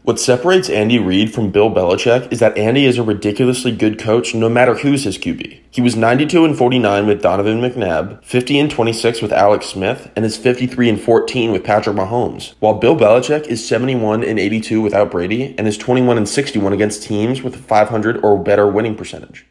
What separates Andy Reid from Bill Belichick is that Andy is a ridiculously good coach no matter who's his QB. He was 92-49 with Donovan McNabb, 50-26 with Alex Smith, and is 53-14 with Patrick Mahomes, while Bill Belichick is 71-82 without Brady and is 21-61 against teams with a 500 or better winning percentage.